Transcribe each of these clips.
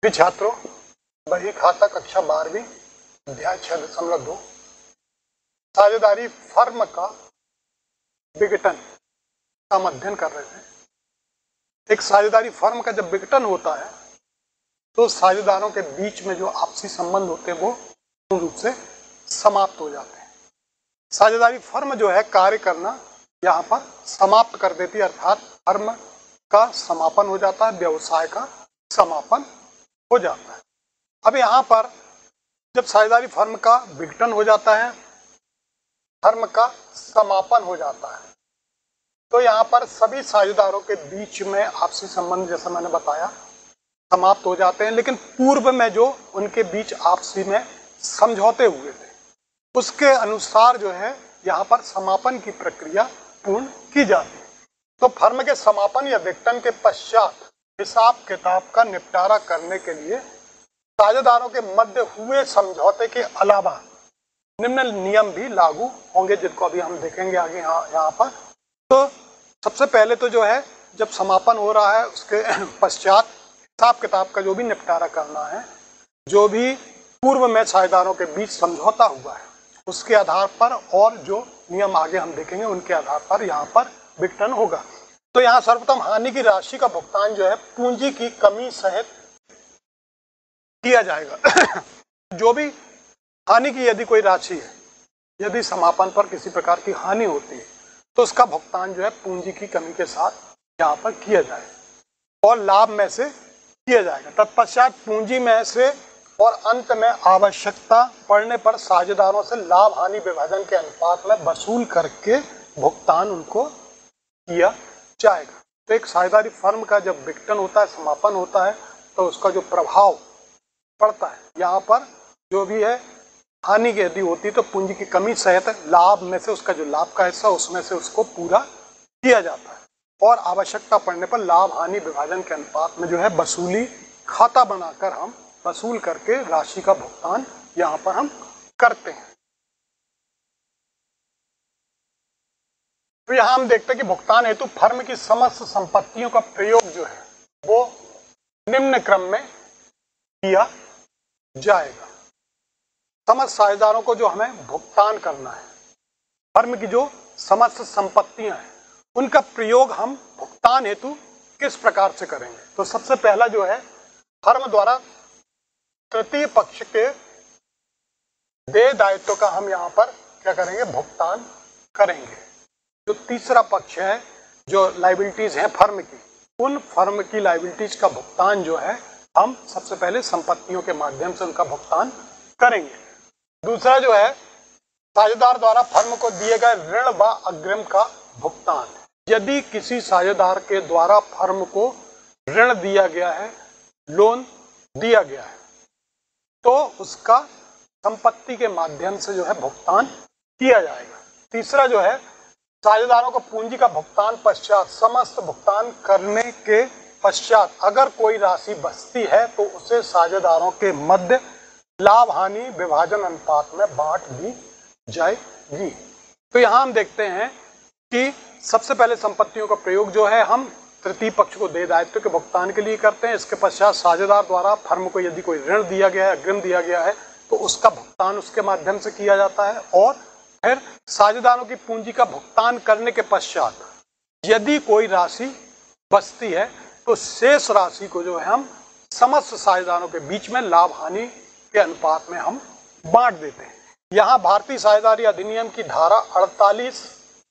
भी छात्रों, बही खाता कक्षा 12वीं अध्याय 6.2 साझेदारी फर्म का विघटन का हम अध्ययन कर रहे थे। एक साझेदारी फर्म का जब विघटन होता है तो साझेदारों के बीच में जो आपसी संबंध होते हैं वो पूर्ण रूप से समाप्त हो जाते हैं। साझेदारी फर्म जो है कार्य करना यहाँ पर समाप्त कर देती है, अर्थात फर्म का समापन हो जाता है, व्यवसाय का समापन हो जाता है। अब यहाँ पर जब साझेदारी फर्म का विघटन हो जाता है, फर्म का समापन हो जाता है, तो यहाँ पर सभी साझेदारों के बीच में आपसी संबंध जैसा मैंने बताया समाप्त हो जाते हैं। लेकिन पूर्व में जो उनके बीच आपसी में समझौते हुए थे उसके अनुसार जो है यहाँ पर समापन की प्रक्रिया पूर्ण की जाती है। तो फर्म के समापन या विघटन के पश्चात हिसाब किताब का निपटारा करने के लिए साझेदारों के मध्य हुए समझौते के अलावा निम्न नियम भी लागू होंगे, जिनको अभी हम देखेंगे आगे यहाँ पर। तो सबसे पहले तो जो है जब समापन हो रहा है उसके पश्चात हिसाब किताब का जो भी निपटारा करना है, जो भी पूर्व में साझेदारों के बीच समझौता हुआ है उसके आधार पर और जो नियम आगे हम देखेंगे उनके आधार पर यहाँ पर विघटन होगा। तो यहाँ सर्वप्रथम हानि की राशि का भुगतान जो है पूंजी की कमी सहित किया जाएगा। जो भी हानि की यदि कोई राशि है, यदि समापन पर किसी प्रकार की हानि होती है तो उसका भुगतान जो है पूंजी की कमी के साथ यहाँ पर किया जाएगा और लाभ में से किया जाएगा। तत्पश्चात पूंजी में से और अंत में आवश्यकता पड़ने पर साझेदारों से लाभ हानि विभाजन के अनुपात में वसूल करके भुगतान उनको किया जाएगा। तो एक साझेदारी फर्म का जब विघटन होता है, समापन होता है, तो उसका जो प्रभाव पड़ता है यहाँ पर जो भी है हानि यदि होती तो पूंजी की कमी सहित लाभ में से उसका जो लाभ का हिस्सा उसमें से उसको पूरा किया जाता है और आवश्यकता पड़ने पर लाभ हानि विभाजन के अनुपात में जो है वसूली खाता बनाकर हम वसूल करके राशि का भुगतान यहाँ पर हम करते हैं। तो यहाँ हम देखते हैं कि भुगतान हेतु फर्म की समस्त संपत्तियों का प्रयोग जो है वो निम्न क्रम में किया जाएगा। समस्त साझेदारों को जो हमें भुगतान करना है, फर्म की जो समस्त संपत्तियां हैं उनका प्रयोग हम भुगतान हेतु किस प्रकार से करेंगे। तो सबसे पहला जो है फर्म द्वारा तृतीय पक्ष के देय दायित्व का हम यहाँ पर क्या करेंगे, भुगतान करेंगे। जो तीसरा पक्ष है, जो लायबिलिटीज हैं फर्म की, उन फर्म की लायबिलिटीज का भुगतान जो है हम सबसे पहले संपत्तियों के माध्यम से उनका भुगतान करेंगे। दूसरा जो है साझेदार द्वारा फर्म को दिए गए ऋण व अग्रिम का भुगतान। यदि किसी साझेदार के द्वारा फर्म को ऋण दिया गया है, लोन दिया गया है, तो उसका संपत्ति के माध्यम से जो है भुगतान किया जाएगा। तीसरा जो है साझेदारों को पूंजी का भुगतान पश्चात समस्त भुगतान करने के पश्चात अगर कोई राशि बचती है तो उसे साझेदारों के मध्य लाभ हानि विभाजन अनुपात में बांट दी जाएगी। तो यहाँ हम देखते हैं कि सबसे पहले संपत्तियों का प्रयोग जो है हम तृतीय पक्ष को देय दायित्व के भुगतान के लिए करते हैं। इसके पश्चात साझेदार द्वारा फर्म को यदि कोई ऋण दिया गया है, अग्रिम दिया गया है, तो उसका भुगतान उसके माध्यम से किया जाता है और फिर साझेदारों की पूंजी का भुगतान करने के पश्चात यदि कोई राशि बचती है तो शेष राशि को जो है हम समस्त साझेदारों के बीच में लाभ हानि के अनुपात में हम बांट देते हैं। यहाँ भारतीय साझेदारी अधिनियम की धारा 48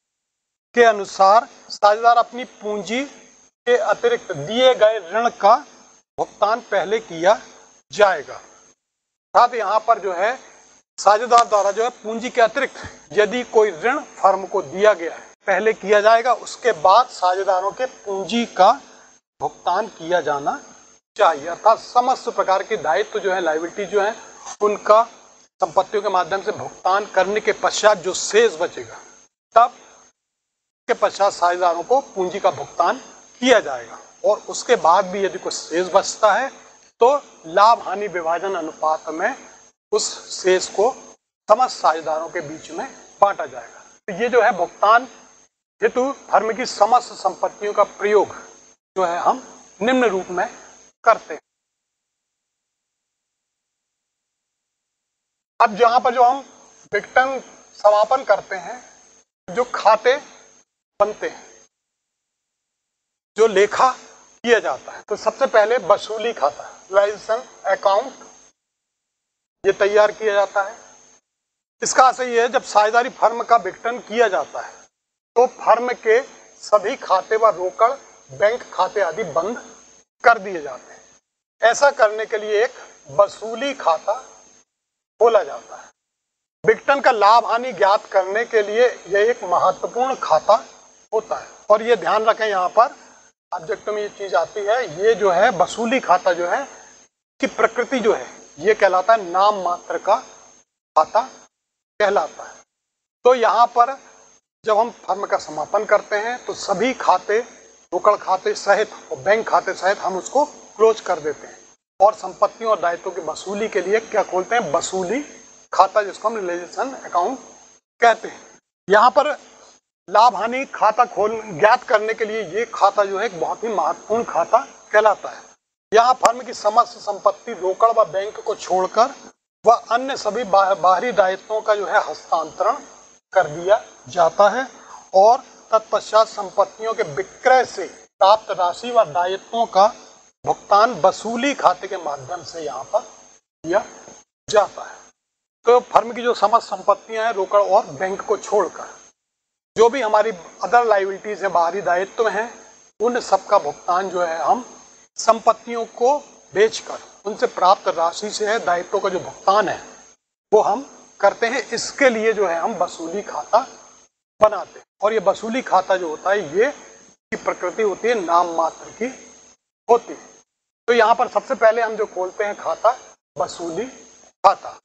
के अनुसार साझेदार अपनी पूंजी के अतिरिक्त दिए गए ऋण का भुगतान पहले किया जाएगा। साथ यहाँ पर जो है साझेदार द्वारा जो है पूंजी के अतिरिक्त यदि कोई ऋण फर्म को दिया गया है पहले किया जाएगा, उसके बाद साझेदारों के पूंजी का भुगतान किया जाना चाहिए। अर्थात समस्त प्रकार के दायित्व जो है, लायबिलिटी जो है, उनका संपत्तियों के माध्यम से भुगतान करने के पश्चात जो शेष बचेगा तब के पश्चात साझेदारों को पूंजी का भुगतान किया जाएगा और उसके बाद भी यदि कुछ शेष बचता है तो लाभ हानि विभाजन अनुपात में उस शेष को समस्त साझेदारों के बीच में बांटा जाएगा। तो ये जो है भुगतान हेतु फर्म की समस्त संपत्तियों का प्रयोग जो है हम निम्न रूप में करते हैं। अब जहां पर जो हम विघटन समापन करते हैं, जो खाते बनते हैं, जो लेखा किया जाता है, तो सबसे पहले वसूली खाता रिलाइजेशन अकाउंट ये तैयार किया जाता है। इसका असर ये है, जब साझेदारी फर्म का विघटन किया जाता है तो फर्म के सभी खाते व रोकड़ बैंक खाते आदि बंद कर दिए जाते हैं। ऐसा करने के लिए एक वसूली खाता खोला जाता है। विघटन का लाभ हानि ज्ञात करने के लिए यह एक महत्वपूर्ण खाता होता है। और ये ध्यान रखें, यहाँ पर ऑब्जेक्ट में ये चीज आती है, ये जो है वसूली खाता जो है कि प्रकृति जो है ये कहलाता है नाम मात्र का खाता कहलाता है। तो यहाँ पर जब हम फर्म का समापन करते हैं तो सभी खाते रोकड़ खाते सहित और बैंक खाते सहित हम उसको क्लोज कर देते हैं और संपत्तियों और दायित्वों की वसूली के लिए क्या खोलते हैं, वसूली खाता, जिसको हम रियलाइजेशन अकाउंट कहते हैं। यहाँ पर लाभ हानि खाता ज्ञात करने के लिए ये खाता जो है एक बहुत ही महत्वपूर्ण खाता कहलाता है। यहाँ फर्म की समस्त संपत्ति रोकड़ व बैंक को छोड़कर व अन्य सभी बाहरी दायित्वों का जो है हस्तांतरण कर दिया जाता है और तत्पश्चात संपत्तियों के विक्रय से प्राप्त राशि व दायित्वों का भुगतान वसूली खाते के माध्यम से यहाँ पर किया जाता है। तो फर्म की जो समस्त संपत्तियां हैं रोकड़ और बैंक को छोड़कर जो भी हमारी अदर लायबिलिटीज हैं, बाहरी दायित्व हैं, उन सब का भुगतान जो है हम संपत्तियों को बेचकर उनसे प्राप्त राशि से है, दायित्वों का जो भुगतान है वो हम करते हैं। इसके लिए जो है हम वसूली खाता बनाते हैं और ये वसूली खाता जो होता है ये की प्रकृति होती है नाम मात्र की होती है। तो यहाँ पर सबसे पहले हम जो खोलते हैं खाता वसूली खाता।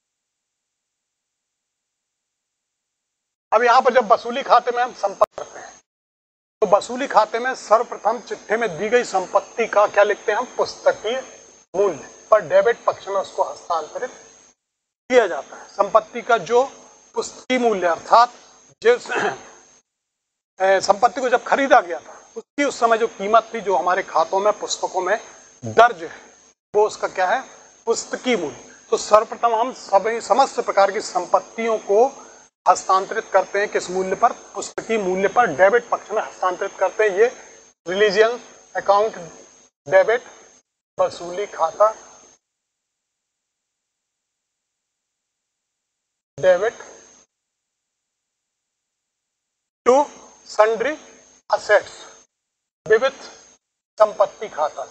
अब यहाँ पर जब वसूली खाते में हम संपत्ति करते हैं तो वसूली खाते में सर्वप्रथम चिट्ठे में दी गई संपत्ति का क्या लिखते हैं हम, पुस्तकीय मूल्य पर डेबिट पक्ष में उसको हस्तांतरित किया जाता है। संपत्ति का जो पुस्तकीय मूल्य अर्थात जिस संपत्ति को जब खरीदा गया था उसकी उस समय जो कीमत थी, जो हमारे खातों में पुस्तकों में दर्ज है, वो उसका क्या है, पुस्तकीय मूल्य। तो सर्वप्रथम हम सभी समस्त प्रकार की संपत्तियों को हस्तांतरित करते हैं किस मूल्य पर, पुस्तकीय मूल्य पर डेबिट पक्ष में हस्तांतरित करते हैं। ये रिलीजियन अकाउंट डेबिट वसूली खाता डेबिट टू सन्ड्री असेट्स विविध संपत्ति खाता।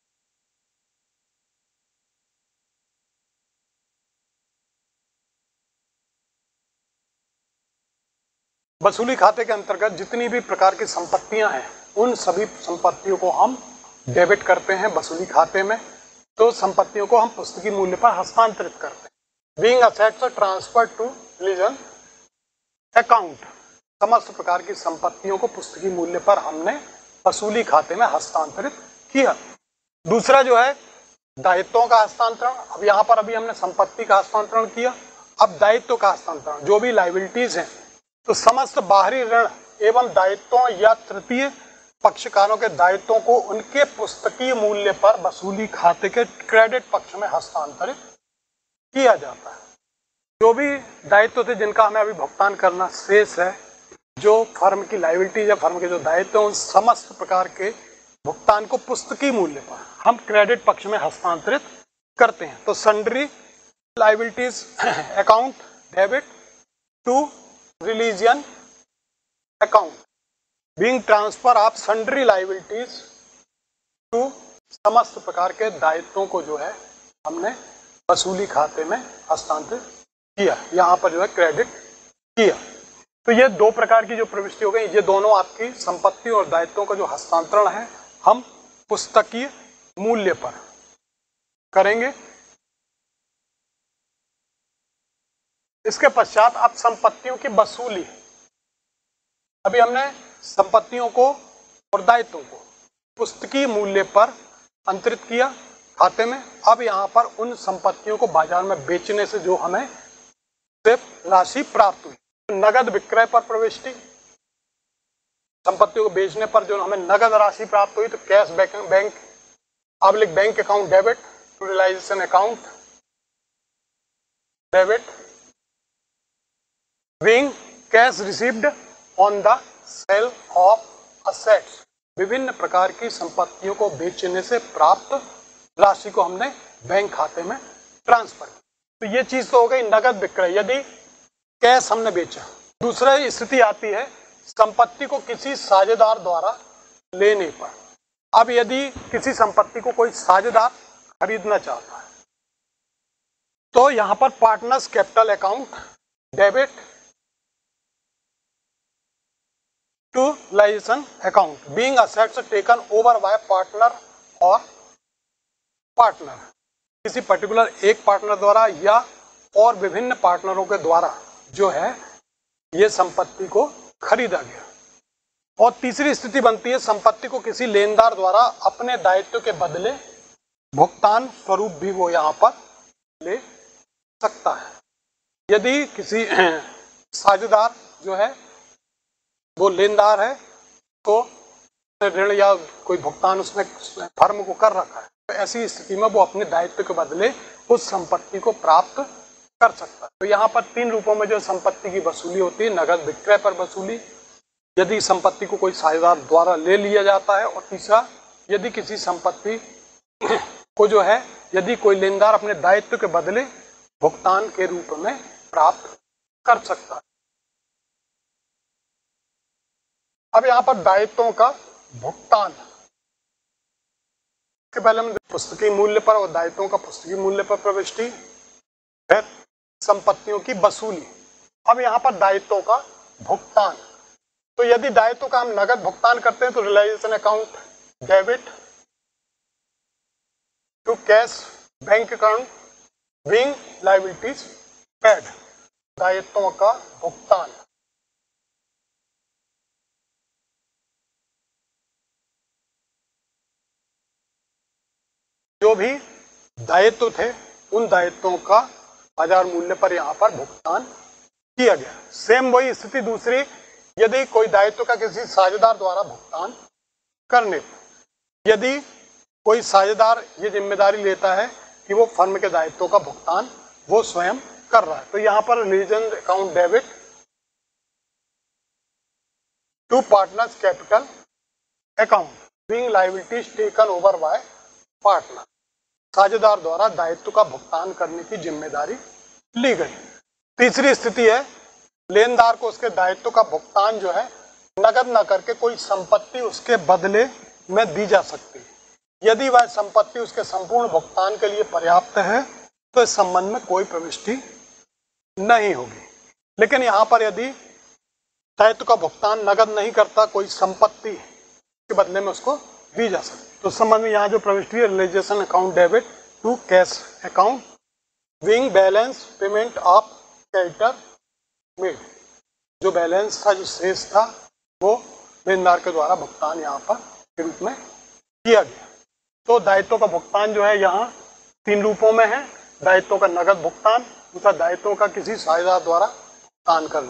वसूली खाते के अंतर्गत जितनी भी प्रकार की संपत्तियां हैं उन सभी संपत्तियों को हम डेबिट करते हैं वसूली खाते में। तो संपत्तियों को हम पुस्तकीय मूल्य पर हस्तांतरित करते हैं। Being assets transfer to realisation account, समस्त प्रकार की संपत्तियों को पुस्तकीय मूल्य पर हमने वसूली खाते में हस्तांतरित किया। दूसरा जो है दायित्वों का हस्तांतरण। अब यहाँ पर अभी हमने संपत्ति का हस्तांतरण किया, अब दायित्व का हस्तांतरण। जो भी लायबिलिटीज हैं तो समस्त बाहरी ऋण एवं दायित्वों या तृतीय पक्षकारों के दायित्वों को उनके पुस्तकीय मूल्य पर वसूली खाते के क्रेडिट पक्ष में हस्तांतरित किया जाता है। जो भी दायित्व थे जिनका हमें अभी भुगतान करना शेष है, जो फर्म की लायबिलिटीज या फर्म के जो दायित्व उन समस्त प्रकार के भुगतान को पुस्तकीय मूल्य पर हम क्रेडिट पक्ष में हस्तांतरित करते हैं। तो sundry liabilities account debit to realisation account being transfer of sundry liabilities to, समस्त प्रकार के दायित्वों को जो है हमने वसूली खाते में हस्तांतरित किया, यहाँ पर जो है क्रेडिट किया। तो ये दो प्रकार की जो प्रविष्टि हो गई, ये दोनों आपकी संपत्ति और दायित्वों का जो हस्तांतरण है हम पुस्तकीय मूल्य पर करेंगे। इसके पश्चात अब संपत्तियों की वसूली। अभी हमने संपत्तियों को और दायित्वों को पुस्तकीय मूल्य पर अंतरित किया खाते में। अब यहाँ पर उन संपत्तियों को बाजार में बेचने से जो हमें सिर्फ राशि प्राप्त हुई, नगद विक्रय पर प्रविष्टि। संपत्तियों को बेचने पर जो हमें नगद राशि प्राप्त हुई तो cash bank public bank account debit to realisation account debit being cash received on the sale of assets, विभिन्न प्रकार की संपत्तियों को बेचने से प्राप्त राशि को हमने बैंक खाते में ट्रांसफर किया। तो ये चीज तो हो गई नगद विक्रय, यदि कैश हमने बेचा। दूसरा स्थिति आती है संपत्ति को किसी साझेदार द्वारा लेने पर। अब यदि किसी संपत्ति को कोई साझेदार खरीदना चाहता है तो यहां पर partners capital account debit to realisation account being assets taken over by partner और पार्टनर, किसी पर्टिकुलर एक पार्टनर द्वारा या और विभिन्न पार्टनरों के द्वारा जो है ये संपत्ति को खरीदा गया। और तीसरी स्थिति बनती है संपत्ति को किसी लेनदार द्वारा अपने दायित्व के बदले भुगतान स्वरूप भी वो यहां पर ले सकता है। यदि किसी साझेदार जो है वो लेनदार है तो ऋण या कोई भुगतान उसने फर्म को कर रखा है, तो ऐसी स्थिति में वो अपने दायित्व के बदले उस संपत्ति को प्राप्त कर सकता है। तो यहाँ पर तीन रूपों में जो संपत्ति की वसूली होती है, नगद विक्रय पर वसूली, यदि संपत्ति को कोई साझेदार द्वारा ले लिया जाता है, और तीसरा यदि किसी संपत्ति को जो है यदि कोई लेनदार अपने दायित्व के बदले भुगतान के रूप में प्राप्त कर सकता है। अब यहाँ पर दायित्वों का भुगतान के पहले हम पुस्तकीय मूल्य पर और दायित्वों का पुस्तकीय मूल्य पर प्रविष्टि, फिर संपत्तियों की वसूली। अब यहाँ पर दायित्वों का भुगतान, तो यदि दायित्व का हम नगद भुगतान करते हैं तो realisation account debit to cash bank account being liabilities paid, दायित्वों का भुगतान। जो भी दायित्व थे उन दायित्वों का बाजार मूल्य पर यहाँ पर भुगतान किया गया। सेम वही स्थिति दूसरी, यदि कोई दायित्व का किसी साझेदार द्वारा भुगतान करने पर, यदि कोई साझेदार ये जिम्मेदारी लेता है कि वो फर्म के दायित्वों का भुगतान वो स्वयं कर रहा है, तो यहाँ पर realisation account debit to partners capital account being liabilities taken over by partner, साझेदार द्वारा दायित्व का भुगतान करने की जिम्मेदारी ली गई। तीसरी स्थिति है लेनदार को उसके दायित्व का भुगतान जो है नगद न करके कोई संपत्ति उसके बदले में दी जा सकती है। यदि वह संपत्ति उसके संपूर्ण भुगतान के लिए पर्याप्त है तो इस संबंध में कोई प्रविष्टि नहीं होगी। लेकिन यहाँ पर यदि दायित्व का भुगतान नगद नहीं करता, कोई संपत्ति के बदले में उसको दी जा सकती, तो संबंध में यहाँ जो प्रविष्टि है realisation account debit to cash account being balance payment of creditor made, जो बैलेंस था, जो शेष था, वो लेनदार के द्वारा भुगतान यहाँ पर के रूप में किया गया। तो दायित्वों का भुगतान जो है यहाँ तीन रूपों में है, दायित्वों का नगद भुगतान, दूसरा दायित्वों का किसी साझेदार द्वारा भुगतान करने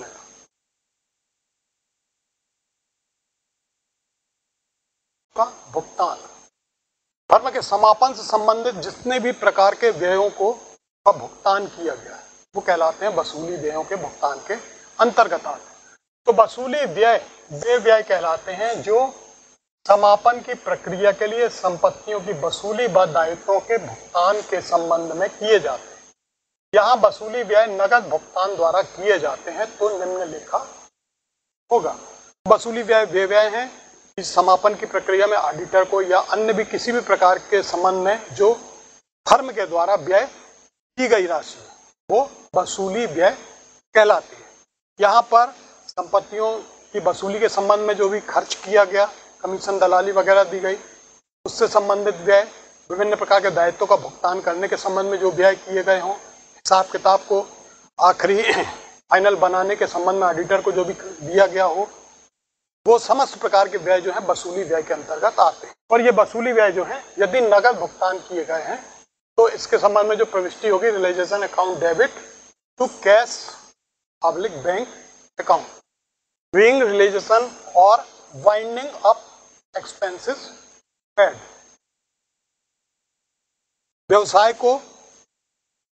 का भुगतान। फर्म के समापन से संबंधित जितने भी प्रकार के व्ययों को का भुगतान किया गया है वो कहलाते हैं वसूली व्ययों के भुगतान के अंतर्गत आते हैं। तो वसूली व्यय वे व्यय कहलाते हैं जो समापन की प्रक्रिया के लिए संपत्तियों की वसूली व दायित्वों के भुगतान के संबंध में किए जाते हैं। यहाँ वसूली व्यय नगद भुगतान द्वारा किए जाते हैं तो निम्नलिखित होगा। वसूली व्यय वे व्यय हैं इस समापन की प्रक्रिया में ऑडिटर को या अन्य भी किसी भी प्रकार के संबंध में जो फर्म के द्वारा व्यय की गई राशि वो वसूली व्यय कहलाती है। यहाँ पर संपत्तियों की वसूली के संबंध में जो भी खर्च किया गया, कमीशन दलाली वगैरह दी गई, उससे संबंधित व्यय, विभिन्न प्रकार के दायित्वों का भुगतान करने के संबंध में जो व्यय किए गए हों, हिसाब किताब को आखिरी फाइनल बनाने के संबंध में ऑडिटर को जो भी दिया गया हो, वो समस्त प्रकार के व्यय जो है वसूली व्यय के अंतर्गत आते हैं। और ये वसूली व्यय जो है यदि नगद भुगतान किए गए हैं तो इसके संबंध में जो प्रविष्टि होगी realisation account debit to cash public bank account being realisation और वाइंडिंग अप एक्सपेंसेस पेड। व्यवसाय को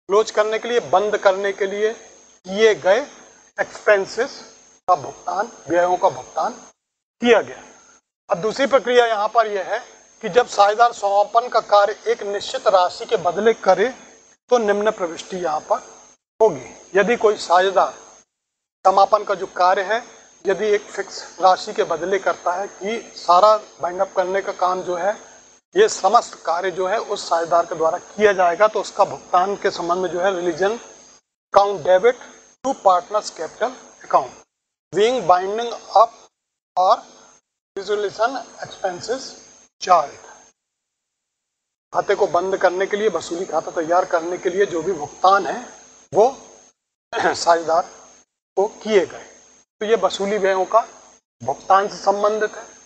क्लोज करने के लिए, बंद करने के लिए किए गए एक्सपेंसेस का भुगतान, व्ययों का भुगतान किया गया। अब दूसरी प्रक्रिया यहाँ पर यह है कि जब साझेदार समापन का कार्य एक निश्चित राशि के बदले करे तो निम्न प्रविष्टि यहाँ पर होगी। यदि कोई साझेदार समापन का जो कार्य है यदि एक फिक्स राशि के बदले करता है कि सारा बाइंड अप करने का काम जो है, ये समस्त कार्य जो है उस साझेदार के द्वारा किया जाएगा, तो उसका भुगतान के संबंध में जो है realisation account debit to partners capital account being winding up और रिजोल्यूशन एक्सपेंसेस चार्ज। खाते को बंद करने के लिए, वसूली खाता तैयार करने के लिए जो भी भुगतान है वो साझेदार को किए गए, तो ये वसूली व्ययों का भुगतान से संबंधित है।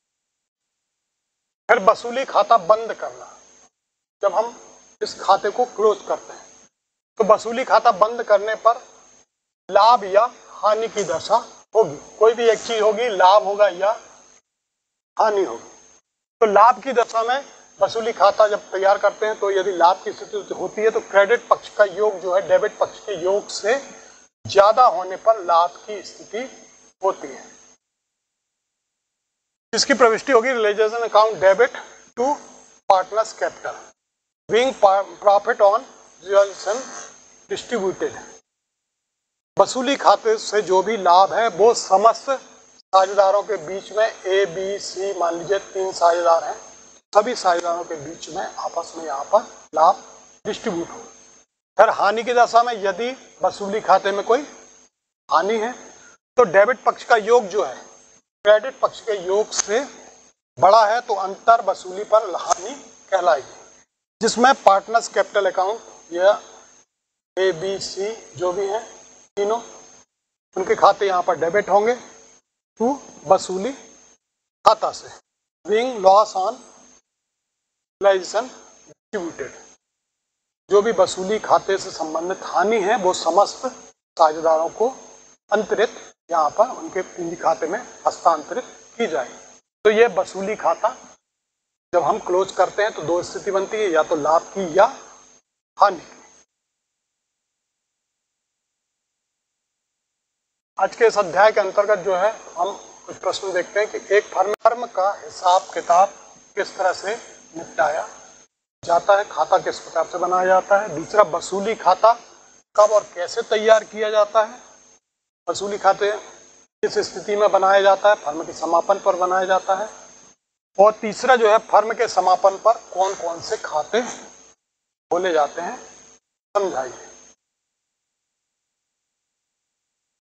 फिर वसूली खाता बंद करना, जब हम इस खाते को क्लोज करते हैं तो वसूली खाता बंद करने पर लाभ या हानि की दशा होगी। कोई भी एक चीज होगी, लाभ होगा या हानि होगी। तो लाभ की दशा में वसूली खाता जब तैयार करते हैं तो यदि लाभ की स्थिति होती है तो क्रेडिट पक्ष का योग जो है डेबिट पक्ष के योग से ज्यादा होने पर लाभ की स्थिति होती है। इसकी प्रविष्टि होगी realisation account debit to partners capital being profit on realisation distributed. वसूली खाते से जो भी लाभ है वो समस्त साझेदारों के बीच में ए बी सी, मान लीजिए 3 साझेदार हैं, सभी साझेदारों के बीच में आपस में यहाँ पर लाभ डिस्ट्रीब्यूट हो। फिर हानि की दशा में यदि वसूली खाते में कोई हानि है तो डेबिट पक्ष का योग जो है क्रेडिट पक्ष के योग से बड़ा है तो अंतर वसूली पर हानि कहलाएगी, जिसमें पार्टनर्स कैपिटल अकाउंट या ए बी सी जो भी हैं तीनों, उनके खाते यहाँ पर डेबिट होंगे टू वसूली खाता से being loss on realisation distributed. जो भी वसूली खाते से संबंधित हानि है वो समस्त साझेदारों को अंतरित यहाँ पर उनके पूंजी खाते में हस्तांतरित की जाएगी। तो ये वसूली खाता जब हम क्लोज करते हैं तो 2 स्थिति बनती है, या तो लाभ की या हानि की। आज के इस अध्याय के अंतर्गत जो है हम कुछ प्रश्न देखते हैं कि एक फर्म का हिसाब किताब किस तरह से निपटाया जाता है, खाता किस प्रकार से बनाया जाता है। दूसरा, वसूली खाता कब और कैसे तैयार किया जाता है, वसूली खाते किस स्थिति में बनाया जाता है, फर्म के समापन पर बनाया जाता है। और तीसरा जो है फर्म के समापन पर कौन कौन से खाते खोले जाते हैं, समझाइए।